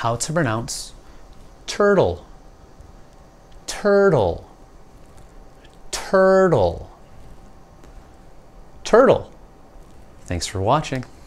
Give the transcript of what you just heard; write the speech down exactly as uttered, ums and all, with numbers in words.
how to pronounce turtle. Turtle. Turtle. Turtle. Thanks for watching.